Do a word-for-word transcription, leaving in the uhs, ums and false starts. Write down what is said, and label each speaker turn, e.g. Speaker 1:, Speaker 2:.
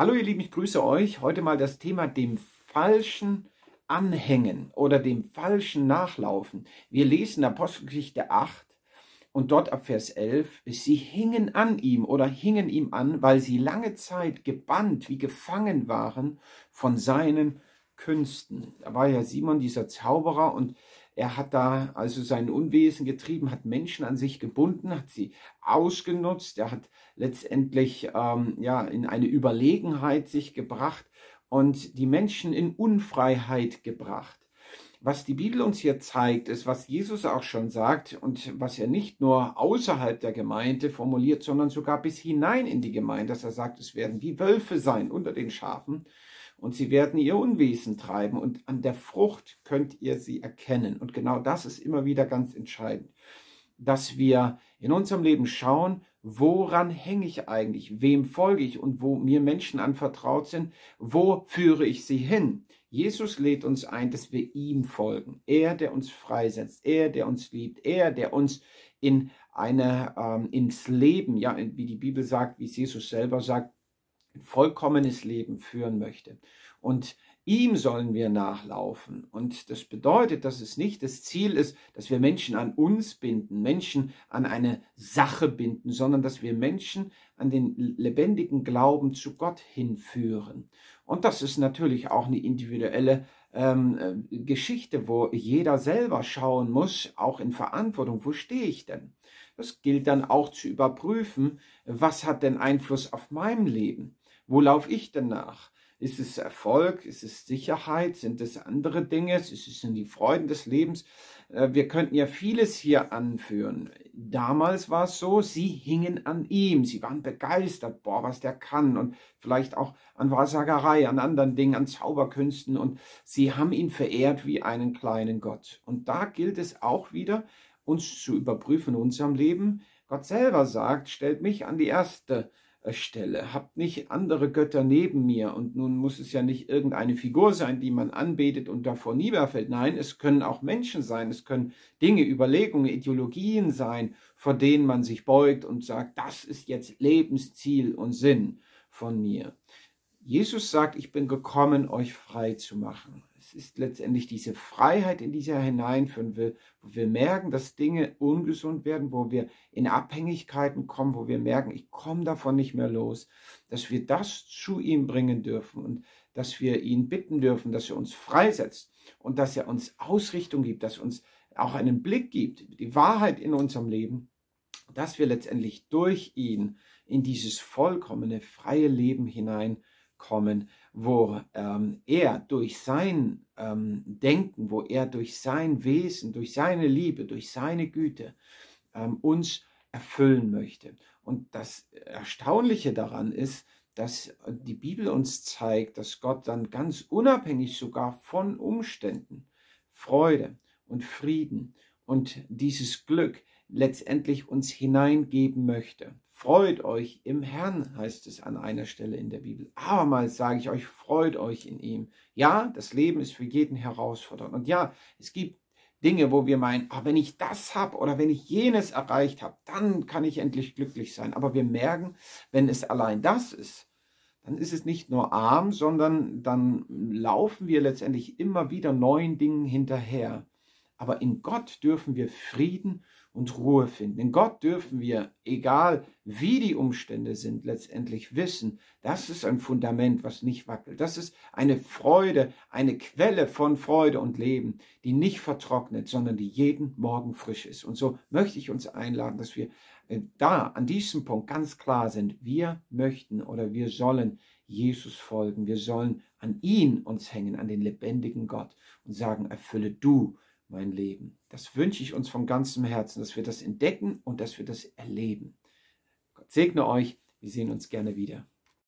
Speaker 1: Hallo ihr Lieben, ich grüße euch. Heute mal das Thema dem falschen Anhängen oder dem falschen Nachlaufen. Wir lesen Apostelgeschichte acht und dort ab Vers elf. Sie hingen an ihm oder hingen ihm an, weil sie lange Zeit gebannt, wie gefangen waren von seinen Künsten. Da war ja Simon, dieser Zauberer, und er hat da also sein Unwesen getrieben, hat Menschen an sich gebunden, hat sie ausgenutzt. Er hat letztendlich ähm, ja, in eine Überlegenheit sich gebracht und die Menschen in Unfreiheit gebracht. Was die Bibel uns hier zeigt, ist, was Jesus auch schon sagt und was er nicht nur außerhalb der Gemeinde formuliert, sondern sogar bis hinein in die Gemeinde, dass er sagt, es werden wie Wölfe sein unter den Schafen. Und sie werden ihr Unwesen treiben und an der Frucht könnt ihr sie erkennen. Und genau das ist immer wieder ganz entscheidend, dass wir in unserem Leben schauen, woran hänge ich eigentlich, wem folge ich und wo mir Menschen anvertraut sind, wo führe ich sie hin. Jesus lädt uns ein, dass wir ihm folgen. Er, der uns freisetzt, er, der uns liebt, er, der uns in eine, ähm, ins Leben, ja, wie die Bibel sagt, wie es Jesus selber sagt, ein vollkommenes Leben führen möchte. Und ihm sollen wir nachlaufen. Und das bedeutet, dass es nicht das Ziel ist, dass wir Menschen an uns binden, Menschen an eine Sache binden, sondern dass wir Menschen an den lebendigen Glauben zu Gott hinführen. Und das ist natürlich auch eine individuelle ähm, Geschichte, wo jeder selber schauen muss, auch in Verantwortung, wo stehe ich denn? Das gilt dann auch zu überprüfen, was hat denn Einfluss auf mein Leben? Wo laufe ich denn nach? Ist es Erfolg? Ist es Sicherheit? Sind es andere Dinge? Ist es die Freuden des Lebens? Wir könnten ja vieles hier anführen. Damals war es so, sie hingen an ihm. Sie waren begeistert, boah, was der kann. Und vielleicht auch an Wahrsagerei, an anderen Dingen, an Zauberkünsten. Und sie haben ihn verehrt wie einen kleinen Gott. Und da gilt es auch wieder, uns zu überprüfen in unserem Leben. Gott selber sagt, stellt mich an die erste Stelle. Habt nicht andere Götter neben mir. Und nun muss es ja nicht irgendeine Figur sein, die man anbetet und davor niederfällt. Nein, es können auch Menschen sein. Es können Dinge, Überlegungen, Ideologien sein, vor denen man sich beugt und sagt, das ist jetzt Lebensziel und Sinn von mir. Jesus sagt, ich bin gekommen, euch frei zu machen. Es ist letztendlich diese Freiheit, in die er hineinführen will, wo wir merken, dass Dinge ungesund werden, wo wir in Abhängigkeiten kommen, wo wir merken, ich komme davon nicht mehr los, dass wir das zu ihm bringen dürfen und dass wir ihn bitten dürfen, dass er uns freisetzt und dass er uns Ausrichtung gibt, dass er uns auch einen Blick gibt, die Wahrheit in unserem Leben, dass wir letztendlich durch ihn in dieses vollkommene, freie Leben hinein kommen, wo ähm, er durch sein ähm, Denken, wo er durch sein Wesen, durch seine Liebe, durch seine Güte ähm, uns erfüllen möchte. Und das Erstaunliche daran ist, dass die Bibel uns zeigt, dass Gott dann ganz unabhängig sogar von Umständen Freude und Frieden und dieses Glück letztendlich uns hineingeben möchte. Freut euch im Herrn, heißt es an einer Stelle in der Bibel. Abermals sage ich euch, freut euch in ihm. Ja, das Leben ist für jeden herausfordernd. Und ja, es gibt Dinge, wo wir meinen, ah, wenn ich das habe oder wenn ich jenes erreicht habe, dann kann ich endlich glücklich sein. Aber wir merken, wenn es allein das ist, dann ist es nicht nur arm, sondern dann laufen wir letztendlich immer wieder neuen Dingen hinterher. Aber in Gott dürfen wir Frieden und Ruhe finden. In Gott dürfen wir, egal wie die Umstände sind, letztendlich wissen, das ist ein Fundament, was nicht wackelt. Das ist eine Freude, eine Quelle von Freude und Leben, die nicht vertrocknet, sondern die jeden Morgen frisch ist. Und so möchte ich uns einladen, dass wir da an diesem Punkt ganz klar sind. Wir möchten oder wir sollen Jesus folgen. Wir sollen an ihn uns hängen, an den lebendigen Gott und sagen, erfülle du mein Leben. Das wünsche ich uns von ganzem Herzen, dass wir das entdecken und dass wir das erleben. Gott segne euch. Wir sehen uns gerne wieder.